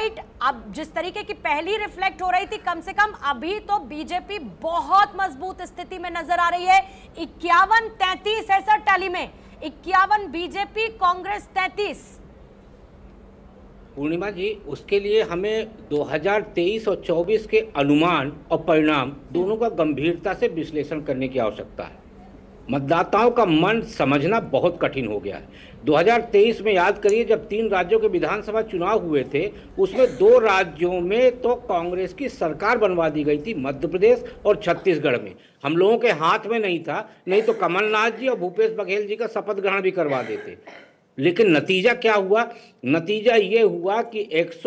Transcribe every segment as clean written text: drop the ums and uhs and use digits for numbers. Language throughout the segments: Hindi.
फाइट अब जिस तरीके की पहली रिफ्लेक्ट हो रही थी, कम से कम अभी तो बीजेपी बहुत मजबूत स्थिति में नजर आ रही है। 51-33 है सर टैली में, 51 बीजेपी, कांग्रेस 33। पूर्णिमा जी, उसके लिए हमें 2023 और 24 के अनुमान और परिणाम दोनों का गंभीरता से विश्लेषण करने की आवश्यकता है। मतदाताओं का मन समझना बहुत कठिन हो गया है। 2023 में याद करिए, जब 3 राज्यों के विधानसभा चुनाव हुए थे, उसमें 2 राज्यों में तो कांग्रेस की सरकार बनवा दी गई थी, मध्य प्रदेश और छत्तीसगढ़ में। हम लोगों के हाथ में नहीं था, नहीं तो कमलनाथ जी और भूपेश बघेल जी का शपथ ग्रहण भी करवा देते। लेकिन नतीजा क्या हुआ? नतीजा ये हुआ कि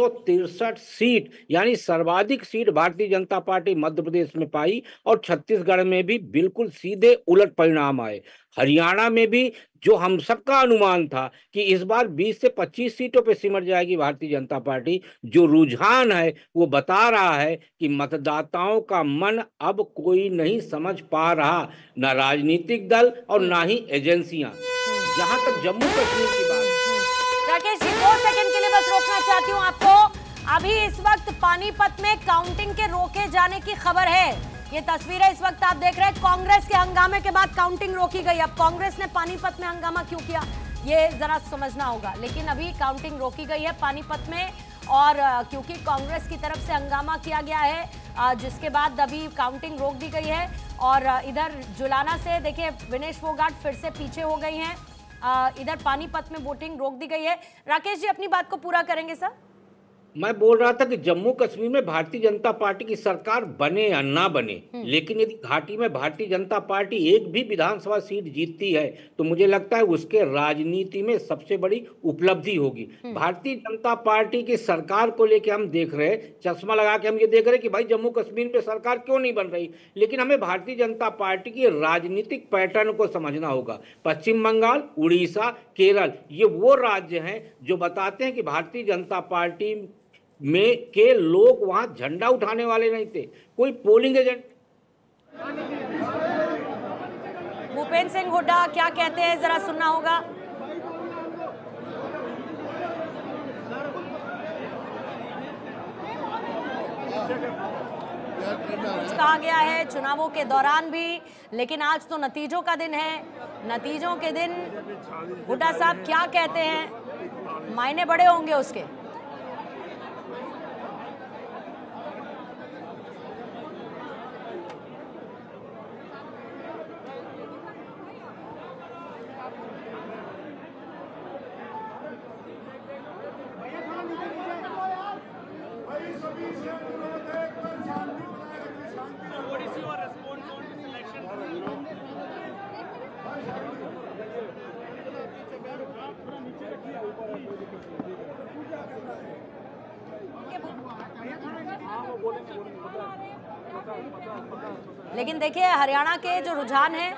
163 सीट यानी सर्वाधिक सीट भारतीय जनता पार्टी मध्य प्रदेश में पाई और छत्तीसगढ़ में भी बिल्कुल सीधे उलट परिणाम आए। हरियाणा में भी जो हम सबका अनुमान था कि इस बार 20 से 25 सीटों पे सिमट जाएगी भारतीय जनता पार्टी, जो रुझान है वो बता रहा है कि मतदाताओं का मन अब कोई नहीं समझ पा रहा, ना राजनीतिक दल और ना ही एजेंसियां। जहां तक जम्मू कश्मीर की बात, राकेश जी 2 सेकंड के लिए बस रोकना चाहती हूं आपको। अभी इस वक्त पानीपत में काउंटिंग के रोके जाने की खबर है। ये तस्वीरें इस वक्त आप देख रहे हैं, कांग्रेस के हंगामे के बाद काउंटिंग रोकी गई। अब कांग्रेस ने पानीपत में हंगामा क्यों किया ये जरा समझना होगा, लेकिन अभी काउंटिंग रोकी गई है पानीपत में, और क्योंकि कांग्रेस की तरफ से हंगामा किया गया है, जिसके बाद अभी काउंटिंग रोक दी गई है। और इधर जुलाना से देखिए विनेश फोगाट फिर से पीछे हो गई हैं। इधर पानीपत में वोटिंग रोक दी गई है। राकेश जी अपनी बात को पूरा करेंगे सर? मैं बोल रहा था कि जम्मू कश्मीर में भारतीय जनता पार्टी की सरकार बने या ना बने, लेकिन यदि घाटी में भारतीय जनता पार्टी एक भी विधानसभा सीट जीतती है तो मुझे लगता है उसके राजनीति में सबसे बड़ी उपलब्धि होगी। भारतीय जनता पार्टी की सरकार को लेकर हम देख रहे, चश्मा लगा के हम ये देख रहे कि भाई जम्मू कश्मीर में सरकार क्यों नहीं बन रही, लेकिन हमें भारतीय जनता पार्टी की राजनीतिक पैटर्न को समझना होगा। पश्चिम बंगाल, उड़ीसा, केरल, ये वो राज्य हैं जो बताते हैं कि भारतीय जनता पार्टी में के लोग वहां झंडा उठाने वाले नहीं थे, कोई पोलिंग एजेंट। भूपेंद्र सिंह हुड्डा क्या कहते हैं जरा सुनना होगा। कुछ कहा गया है चुनावों के दौरान भी, लेकिन आज तो नतीजों का दिन है। नतीजों के दिन हुड्डा साहब क्या कहते हैं, मायने बड़े होंगे उसके। लेकिन देखिए हरियाणा के जो रुझान है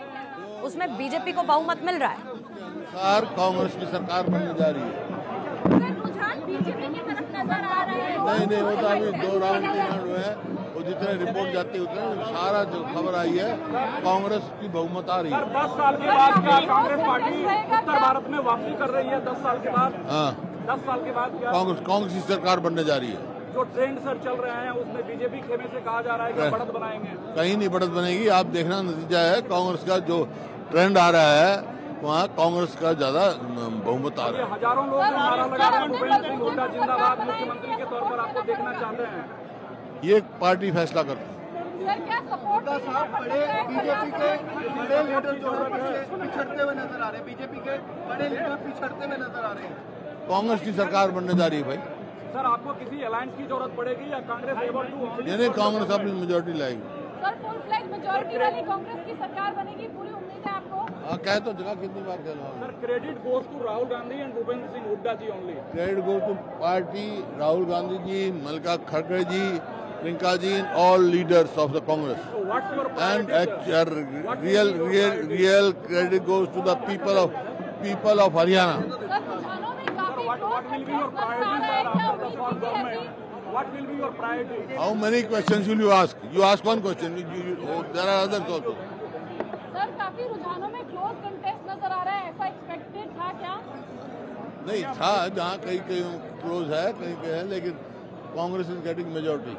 उसमें बीजेपी को बहुमत मिल रहा है। अनुसार कांग्रेस की सरकार बनने जा रही है। रुझान बीजेपी की तरफ नजर आ रहे हैं। नहीं, वो तो अभी 2 राउंड 3 राउंड हुए हैं, वो जितने रिपोर्ट जाती है उतने सारा जो खबर आई है कांग्रेस की बहुमत आ रही है। 10 साल के बाद क्या कांग्रेस पार्टी उत्तर भारत में वापसी कर रही है? 10 साल के बाद? हाँ, 10 साल के बाद क्या कांग्रेस की सरकार बनने जा रही है। जो ट्रेंड सर चल रहे हैं उसमें बीजेपी खेमे से कहा जा रहा है कि बढ़त बनाएंगे। कहीं नहीं बढ़त बनेगी, आप देखना नतीजा है। कांग्रेस का जो ट्रेंड आ रहा है वहाँ कांग्रेस का ज्यादा बहुमत आ रहा है। हजारों लोग नारा लगा रहे हैं भूपेंद्र सिंह हुड्डा जिंदाबाद मुख्यमंत्री के तौर पर आपको देखना चाहते हैं। ये पार्टी फैसला करती है। सर क्या सपोर्ट साहब बड़े बीजेपी के बड़े लीडर जो पिछड़ते हुए नजर आ रहे हैं, बीजेपी के बड़े लीडर पिछड़ते हुए नजर आ रहे हैं। कांग्रेस की सरकार बनने जा रही है भाई। सर आपको किसी अलायंस की जरूरत पड़ेगी या कांग्रेस एबल टू? यानी कांग्रेस अपनी मेजोरिटी लाएगी। सर फुल फ्लैग मेजोरिटी वाली कांग्रेस की सरकार बनेगी, पूरी उम्मीद है आपको? हाँ, कह तो जगह कितनी बार कह रहा हूँ। Sir credit goes to Rahul Gandhi and Bhupendra Singh Hooda ji only. Credit goes to party, Rahul Gandhi ji, Mallika खड़गे ji, Priyanka ji, all leaders of the Congress. So what's your And priority? real credit goes to the people of Haryana. Sir रुझानों में काफी What will be your priority, sir, after the fall government? What will be your priority? How many questions will you ask? You ask one question. There are others also. Sir काफी रुझानों में क्लोज कंटेस्ट नजर आ रहा है, ऐसा एक्सपेक्टेड था क्या? नहीं था, जहाँ कहीं कहीं क्लोज है, कहीं कहीं है, लेकिन कांग्रेस इज गेटिंग मेजॉरिटी।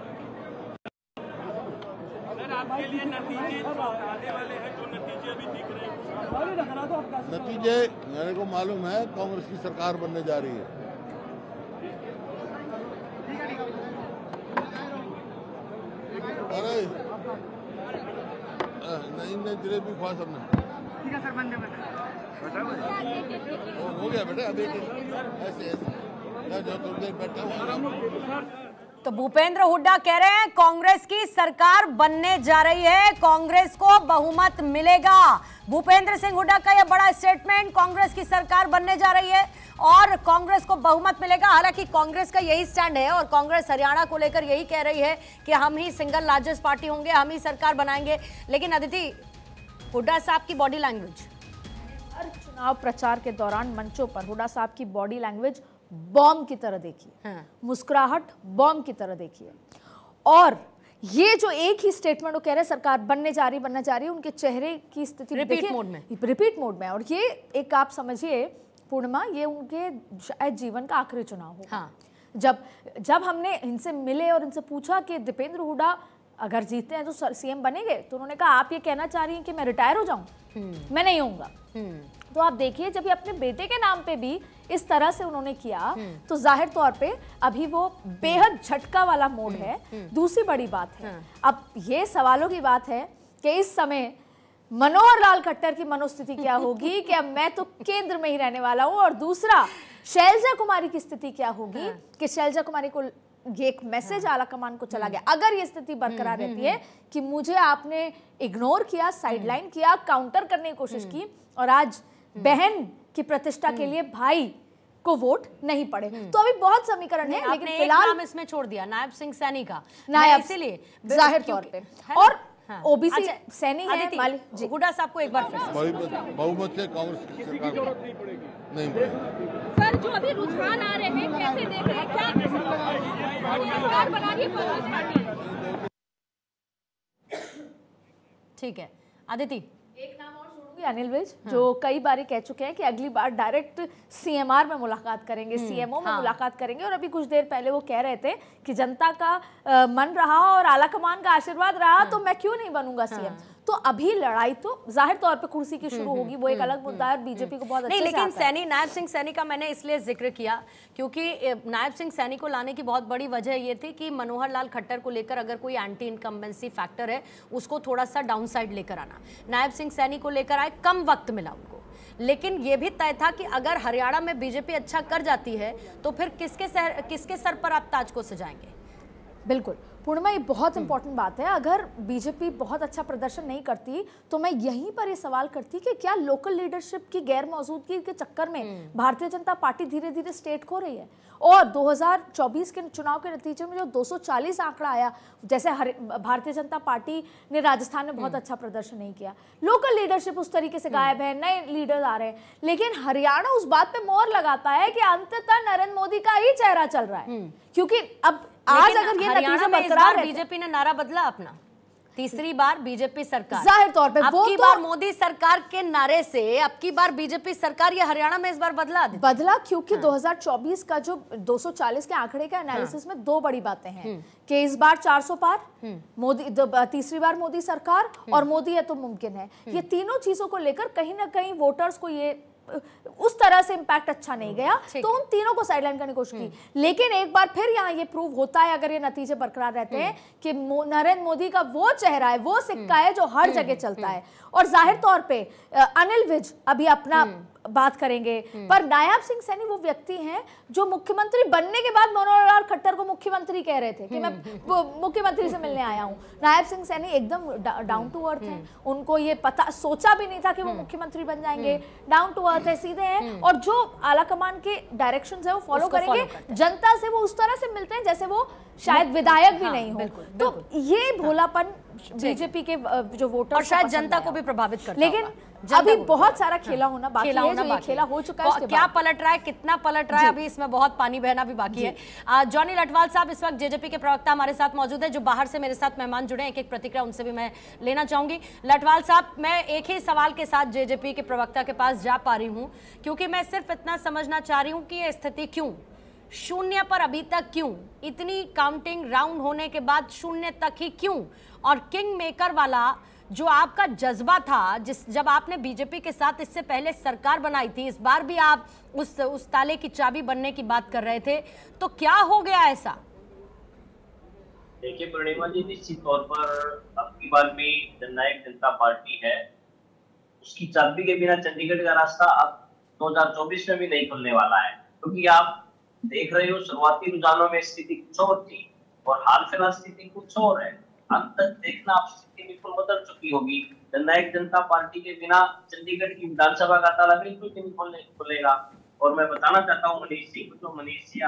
आपके लिए नतीजे आने वाले हैं, जो नतीजे अभी दिख रहे हैं? नतीजे मेरे को मालूम है, कांग्रेस की सरकार बनने जा रही है। अरे नहीं जलेबी खुआ सबने। ठीक है सर, बंदे हो गया बेटा, अभी ऐसे ऐसे जो तुम देर बैठा। तो भूपेंद्र हुड्डा कह रहे हैं कांग्रेस की सरकार बनने जा रही है, कांग्रेस को बहुमत मिलेगा। भूपेंद्र सिंह हुड्डा का यह बड़ा स्टेटमेंट, कांग्रेस की सरकार बनने जा रही है और कांग्रेस को बहुमत मिलेगा। हालांकि कांग्रेस का यही स्टैंड है और कांग्रेस हरियाणा को लेकर यही कह रही है कि हम ही सिंगल लार्जेस्ट पार्टी होंगे, हम ही सरकार बनाएंगे। लेकिन अदिति, हुड्डा साहब की बॉडी लैंग्वेज, हर चुनाव प्रचार के दौरान मंचों पर हुड्डा साहब की बॉडी लैंग्वेज बॉम्ब की तरह देखिए, हाँ। मुस्कुराहट बॉम्ब की तरह देखिए। और ये जो एक ही स्टेटमेंट वो कह रहे हैं सरकार बनने जा रही है, उनके चेहरे की स्थिति रिपीट मोड में। और ये एक आप समझिए पूर्णिमा, ये उनके शायद जीवन का आखिरी चुनाव हो। हाँ। जब हमने इनसे मिले और इनसे पूछा कि दीपेंद्र हुड्डा अगर जीतते हैं तो सीएम बनेंगे, तो उन्होंने कहा आप ये कहना चाह रही हैं कि मैं रिटायर हो जाऊं, मैं नहीं होऊंगा। तो आप देखिए, जब ये अपने बेटे के नाम पे भी इस तरह से उन्होंने किया, तो जाहिर तौर पे अभी वो बेहद झटका वाला मोड है। दूसरी बड़ी बात है, अब ये सवालों की बात है कि इस समय मनोहर लाल खट्टर की मनोस्थिति क्या होगी कि अब मैं तो केंद्र में ही रहने वाला हूं, और दूसरा शैलजा कुमारी की स्थिति क्या होगी कि शैलजा कुमारी को ये एक मैसेज आला कमान को चला गया। अगर ये स्थिति बरकरार रहती है कि मुझे आपने इग्नोर किया, साइडलाइन किया, काउंटर करने की कोशिश की, और आज बहन की प्रतिष्ठा के लिए भाई को वोट नहीं पड़े, तो अभी बहुत समीकरण है। लेकिन फिलहाल नाम इसमें छोड़ दिया, नायब सिंह सैनी का, नायब इसीलिए जाहिर तौर पे, और ओबीसी सैनी है। हुड्डा साहब को एक बार बहुमत से कांग्रेस की सरकार नहीं पड़ेगी। सर, जो अभी रुझान आ रहे हैं, कैसे देख रहे हैं, क्या सरकार बना रही है कांग्रेस पार्टी? ठीक है अदिति, एक नाम और जोड़ूंगी, अनिल विज, जो कई बार कह चुके हैं कि अगली बार डायरेक्ट सीएमआर में मुलाकात करेंगे, सीएमओ में मुलाकात करेंगे। और अभी कुछ देर पहले वो कह रहे थे कि जनता का मन रहा और आलाकमान का आशीर्वाद रहा तो मैं क्यों नहीं बनूंगा सीएम। तो अभी लड़ाई तो जाहिर तौर पे कुर्सी की शुरू होगी, वो एक अलग मुद्दा है, बीजेपी को बहुत अच्छे से लेकिन सैनी, नायब सिंह सैनी का मैंने इसलिए जिक्र किया क्योंकि नायब सिंह सैनी को लाने की बहुत बड़ी वजह ये थी कि मनोहर लाल खट्टर को लेकर अगर कोई एंटी इनकम्बेंसी फैक्टर है, उसको थोड़ा सा डाउन साइड लेकर आना। नायब सिंह सैनी को लेकर आए, कम वक्त मिला उनको, लेकिन ये भी तय था कि अगर हरियाणा में बीजेपी अच्छा कर जाती है तो फिर किसके सर पर आप ताज को सजाएंगे। बिल्कुल पूर्णिमा, ये बहुत इंपॉर्टेंट बात है। अगर बीजेपी बहुत अच्छा प्रदर्शन नहीं करती तो मैं यहीं पर ये सवाल करती कि क्या लोकल लीडरशिप की गैर मौजूदगी के चक्कर में भारतीय जनता पार्टी धीरे धीरे स्टेट खो रही है। और 2024 के चुनाव के नतीजे में जो 240 आंकड़ा आया, जैसे भारतीय जनता पार्टी ने राजस्थान में बहुत अच्छा प्रदर्शन नहीं किया, लोकल लीडरशिप उस तरीके से गायब है, नए लीडर आ रहे हैं, लेकिन हरियाणा उस बात पे मोहर लगाता है कि अंततः नरेंद्र मोदी का ही चेहरा चल रहा है। क्योंकि अब आज अगर ये नतीजा बरकरार है, बीजेपी ने नारा बदला अपना, तीसरी बार बीजेपी सरकार, जाहिर तौर पे अब की बार मोदी सरकार के नारे से अब की बार बीजेपी सरकार, ये हरियाणा में इस बार बदला क्योंकि 2024 का जो 240 के आंकड़े का एनालिसिस में दो बड़ी बातें हैं कि इस बार 400 पार, मोदी तीसरी बार मोदी सरकार, और मोदी है तो मुमकिन है। ये तीनों चीजों को लेकर कहीं ना कहीं वोटर्स को ये उस तरह से इंपैक्ट अच्छा नहीं गया, तो उन तीनों को साइडलाइन करने की कोशिश की। लेकिन एक बार फिर यहाँ ये प्रूव होता है, अगर ये नतीजे बरकरार रहते हैं, कि नरेंद्र मोदी का वो चेहरा है, वो सिक्का है जो हर जगह चलता है। और जाहिर तौर पे अनिल विज अभी अपना बात करेंगे, पर नायब सिंह सैनी वो व्यक्ति हैं जो मुख्यमंत्री बनने के बाद मनोहर लाल खट्टर को मुख्यमंत्री कह रहे थे कि मैं मुख्यमंत्री से मिलने आया हूं। नायब सिंह सैनी एकदम डाउन टू अर्थ हैं, उनको ये पता, सोचा भी नहीं था कि वो मुख्यमंत्री बन जाएंगे, डाउन टू अर्थ है, सीधे हैं, और जो आला कमान के डायरेक्शंस है वो फॉलो करेंगे। जनता से वो उस तरह से मिलते हैं जैसे वो शायद विधायक भी नहीं हो। तो ये भोलापन बीजेपी के जो वोटर और शायद जनता को भी प्रभावित करता लेकिन अभी बहुत सारा खेला होना बाकी है, जो ये खेला हो चुका है उसके क्या बाद पलट रहा है, कितना पलट रहा है, अभी इसमें बहुत पानी बहना भी बाकी है। जॉनी लटवाल साहब इस वक्त जेजेपी के प्रवक्ता हमारे साथ मौजूद है, जो बाहर से मेरे साथ मेहमान जुड़े हैं, एक एक प्रतिक्रिया उनसे भी मैं लेना चाहूंगी। लटवाल साहब, मैं एक ही सवाल के साथ जेजेपी के प्रवक्ता के पास जा पा रही हूँ, क्योंकि मैं सिर्फ इतना समझना चाह रही हूँ कि ये स्थिति क्यों शून्य पर अभी तक, क्यों इतनी काउंटिंग राउंड होने के बाद शून्य तक ही क्यों? और किंग मेकर वाला जो आपका जज्बा था, जब आपने बीजेपी के साथ इससे पहले सरकार बनाई थी, इस बार भी आप उस ताले की चाबी बनने की बात कर रहे थे, तो क्या हो गया ऐसा? देखिए पूर्णिमा जी, निश्चित तौर पर अब की बार भी जननायक जनता पार्टी है, उसकी चाबी के बिना चंडीगढ़ का रास्ता अब 2024 में भी नहीं खुलने वाला है। क्योंकि आप देख रहे हो शुरुआती रुझानों में स्थिति कुछ और थी और हाल फिलहाल स्थिति कुछ और है। अब तक देखना आप स्थिति बिल्कुल बदल चुकी होगी। जननायक जनता पार्टी के बिना चंडीगढ़ की विधानसभा का ताला बिल्कुल नहीं खुलेगा। और मैं बताना चाहता हूँ मनीष जी को, जो मनीष जी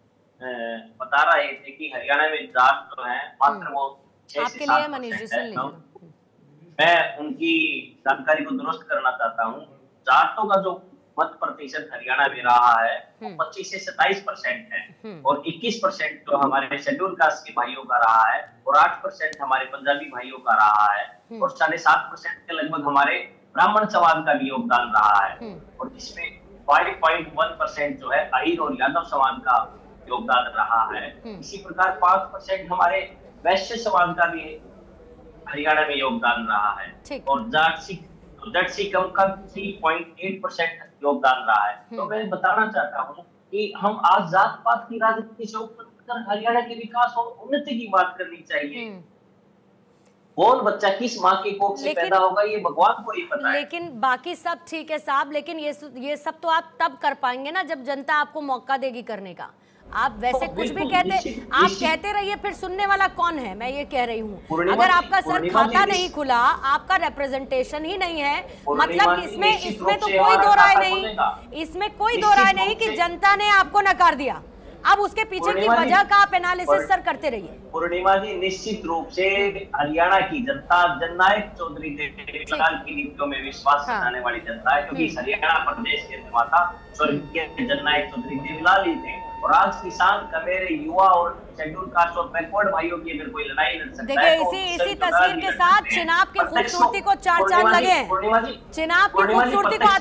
बता रहे थे कि हरियाणा में जाट जो है मात्र वो 6 से 7% मैं उनकी जानकारी को दुरुस्त करना चाहता हूँ। जाटों का जो मत प्रतिशत हरियाणा में रहा है 25 से 27% है और 21% जो हमारे शेड्यूल कास्ट के भाइयों का रहा है और 8% हमारे पंजाबी भाइयों का रहा है और 7.5% के लगभग हमारे ब्राह्मण समाज का भी योगदान रहा है और जिसमें 5.1% जो है अहीर और यादव समाज का योगदान रहा है। इसी प्रकार 5% हमारे वैश्य समाज का भी हरियाणा में योगदान रहा है और जाट सिख का 3.8% योगदान रहा है। तो मैं बताना चाहता हूँ कि हम आज जात पात की राजनीति से ऊपर उठकर हरियाणा के विकास और उन्नति की बात करनी चाहिए। कौन बच्चा किस माँ के कोख से पैदा होगा ये भगवान को ही पता है। लेकिन बाकी सब ठीक है साहब, लेकिन ये सब तो आप तब कर पाएंगे ना जब जनता आपको मौका देगी करने का। आप वैसे कुछ भी आप कहते रहिए, फिर सुनने वाला कौन है? मैं ये कह रही हूँ, अगर आपका सर खाता नहीं खुला, आपका रिप्रेजेंटेशन ही नहीं है, मतलब इसमें तो कोई दो राय नहीं, इसमें कोई दो राय नहीं कि जनता ने आपको नकार दिया। अब उसके पीछे की वजह का आप एनालिसिस सर करते रहिए। पूर्णिमा जी, निश्चित रूप से हरियाणा की जनता जननायक चौधरी देवलाल की नीतियों में विश्वास करने वाली जनता है, क्योंकि हरियाणा प्रदेश के निर्माता स्वर्गीय जननायक चौधरी देवलाल ही थे। और आज किसान कमेरे युवा और शेड्यूल कास्ट और बैकवर्ड भाइयों की अगर कोई लड़ाई लड़ सकता है, देखिए इसी तस्वीर के साथ चिनाब की खूबसूरती को चार चांद लगे हैं। चिनाब की खूबसूरती को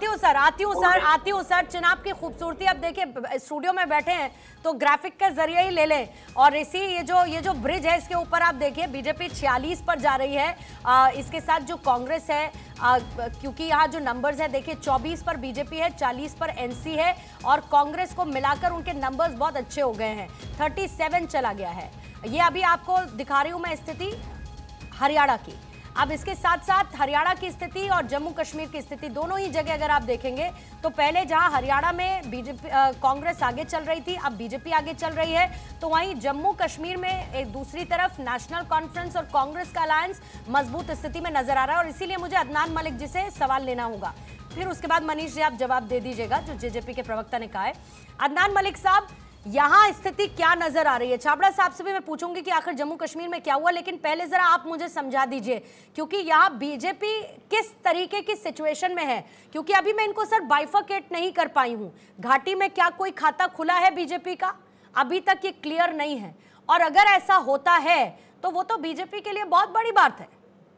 आती हूँ सर, चिनाब की खूबसूरती अब देखिए स्टूडियो में बैठे हैं तो ग्राफिक के जरिए ही ले लें। और ये जो ब्रिज है इसके ऊपर आप देखिए बीजेपी 46 पर जा रही है, इसके साथ जो कांग्रेस है, क्योंकि यहाँ जो नंबर्स है देखिए 24 पर बीजेपी है, 40 पर एनसी है और कांग्रेस को मिलाकर उनके नंबर्स बहुत अच्छे हो गए हैं, 37 चला गया है। ये अभी आपको दिखा रही हूँ मैं स्थिति हरियाणा की। अब इसके साथ साथ हरियाणा की स्थिति और जम्मू कश्मीर की स्थिति दोनों ही जगह अगर आप देखेंगे तो पहले जहां हरियाणा में बीजेपी कांग्रेस आगे चल रही थी, अब बीजेपी आगे चल रही है, तो वहीं जम्मू कश्मीर में एक दूसरी तरफ नेशनल कॉन्फ्रेंस और कांग्रेस का अलायंस मजबूत स्थिति में नजर आ रहा है। और इसीलिए मुझे अदनान मलिक जी से सवाल लेना होगा, फिर उसके बाद मनीष जी आप जवाब दे दीजिएगा जो जेजेपी के प्रवक्ता ने कहा है। अदनान मलिक साहब, यहाँ स्थिति क्या नजर आ रही है? छाबड़ा साहब से भी मैं पूछूंगी कि आखिर जम्मू कश्मीर में क्या हुआ, लेकिन पहले जरा आप मुझे समझा दीजिए क्योंकि यहाँ बीजेपी किस तरीके की सिचुएशन में है, क्योंकि अभी मैं इनको सर बाइफरकेट नहीं कर पाई हूँ। घाटी में क्या कोई खाता खुला है बीजेपी का? अभी तक ये क्लियर नहीं है, और अगर ऐसा होता है तो वो तो बीजेपी के लिए बहुत बड़ी बात है।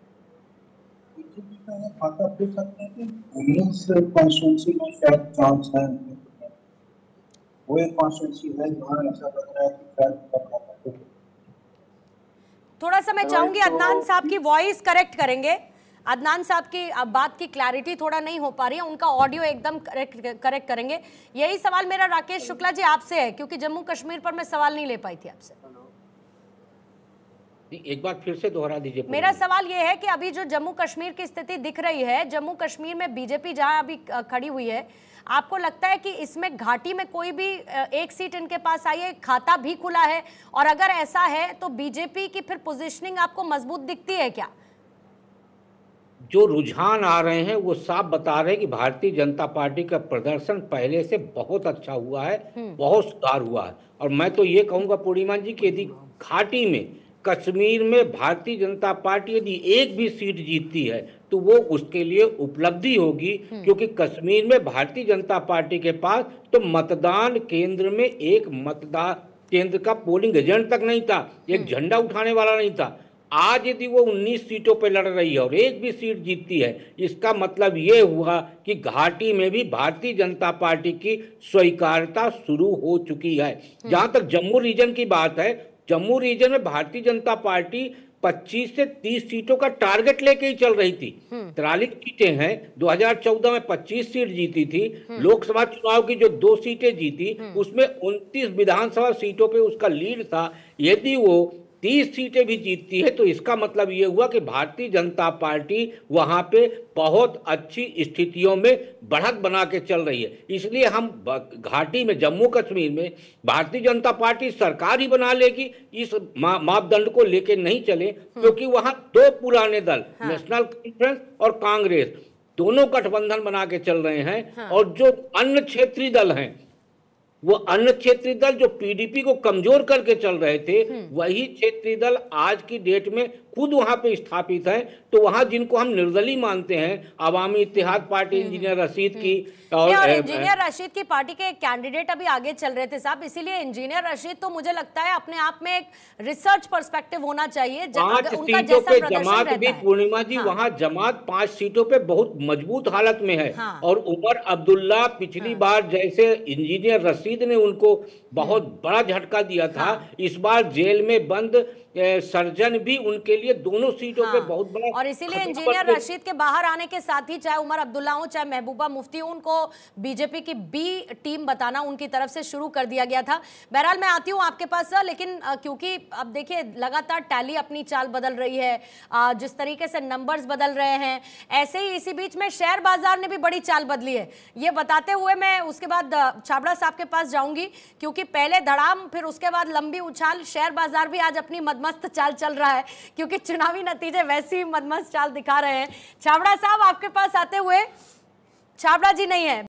खाता खुल सकते हैं कि कॉन्स्टिट्यूंसी में शायद चांस है, वो एक कॉन्स्टिट्यूंसी है जहां ऐसा लग रहा है कि शायद थोड़ा सा मैं चाहूंगी अदनान साहब की वॉइस करेक्ट करेंगे। अदनान साहब की बात की क्लैरिटी थोड़ा नहीं हो पा रही है, उनका ऑडियो एकदम करेक्ट करेंगे। यही सवाल मेरा राकेश शुक्ला जी आपसे है, क्योंकि जम्मू कश्मीर पर मैं सवाल नहीं ले पाई थी आपसे। एक बार फिर से दोहरा दीजिए। मेरा सवाल यह है कि अभी जो जम्मू कश्मीर की स्थिति दिख रही है, जम्मू कश्मीर में बीजेपी जहां अभी खड़ी हुई है, आपको लगता है कि इसमें घाटी में कोई भी एक सीट इनके पास आई है, खाता भी खुला है, और अगर ऐसा है तो बीजेपी की फिर पोजीशनिंग आपको मजबूत दिखती है क्या? जो रुझान आ रहे हैं वो साफ बता रहे हैं कि भारतीय जनता पार्टी का प्रदर्शन पहले से बहुत अच्छा हुआ है, बहुत सुधार हुआ है। और मैं तो ये कहूँगा पूर्णिमा जी कि यदि घाटी में कश्मीर में भारतीय जनता पार्टी यदि एक भी सीट जीतती है तो वो उसके लिए उपलब्धि होगी, क्योंकि कश्मीर में भारतीय जनता पार्टी के पास तो मतदान केंद्र में एक मतदान केंद्र का पोलिंग एजेंट तक नहीं था, एक झंडा उठाने वाला नहीं था। आज यदि वो 19 सीटों पर लड़ रही है और एक भी सीट जीतती है, इसका मतलब ये हुआ कि घाटी में भी भारतीय जनता पार्टी की स्वीकार्यता शुरू हो चुकी है। जहां तक जम्मू रीजन की बात है, जम्मू रीजन में भारतीय जनता पार्टी 25 से 30 सीटों का टारगेट लेके ही चल रही थी। 43 सीटें हैं, 2014 में 25 सीट जीती थी। लोकसभा चुनाव की जो 2 सीटें जीती उसमें 29 विधानसभा सीटों पे उसका लीड था। यदि वो 30 सीटें भी जीतती है तो इसका मतलब ये हुआ कि भारतीय जनता पार्टी वहां पे बहुत अच्छी स्थितियों में बढ़त बना के चल रही है। इसलिए हम घाटी में, जम्मू कश्मीर में भारतीय जनता पार्टी सरकार ही बना लेगी, इस मापदंड को लेके नहीं चले, क्योंकि वहां 2 पुराने दल, नेशनल कॉन्फ्रेंस और कांग्रेस, दोनों गठबंधन बना के चल रहे हैं। और जो अन्य क्षेत्रीय दल हैं, वो अन्य क्षेत्रीय दल जो पीडीपी को कमजोर करके चल रहे थे, वही क्षेत्रीय दल आज की डेट में खुद वहां पे स्थापित है। तो वहां जिनको हम निर्दलीय मानते हैं, अवामी इत्तेहाद पार्टी इंजीनियर रशीद की और इंजीनियर रशीद की पार्टी के कैंडिडेट अभी आगे चल रहे थे साहब, इसीलिए इंजीनियर रशीद तो मुझे लगता है अपने आप में एक रिसर्च पर्सपेक्टिव होना चाहिए। 5 सीटों पे जमात भी, पूर्णिमा जी, वहां जमात 5 सीटों पे बहुत मजबूत हालत में है। और उमर अब्दुल्ला पिछली बार जैसे इंजीनियर रशीद ने उनको बहुत बड़ा झटका दिया था, इस बार जेल में बंद सर्जन भी उनके लिए दोनों सीटों पे बहुत बड़ा। और इसीलिए इंजीनियर रशीद के बाहर आने के साथ ही चाहे उमर अब्दुल्ला हो चाहे महबूबा मुफ्ती हो, उनको बीजेपी की बी टीम बताना उनकी तरफ से शुरू कर दिया गया था। बहरहाल मैं आती हूँ आपके पास सर, लेकिन क्योंकि अब देखिए लगातार टैली अपनी चाल बदल रही है, जिस तरीके से नंबर्स बदल रहे हैं, ऐसे ही इसी बीच में शेयर बाजार ने भी बड़ी चाल बदली है। ये बताते हुए मैं उसके बाद छाबड़ा साहब के पास जाऊंगी, क्योंकि पहले धड़ाम फिर उसके बाद लंबी उछाल, शेयर बाजार भी आज अपनी मस्त चाल चल रहा है, क्योंकि चुनावी नतीजे वैसी मदमस्त चाल दिखा रहे हैं। छाबड़ा साहब आपके पास आते हुए, छाबड़ा जी नहीं है।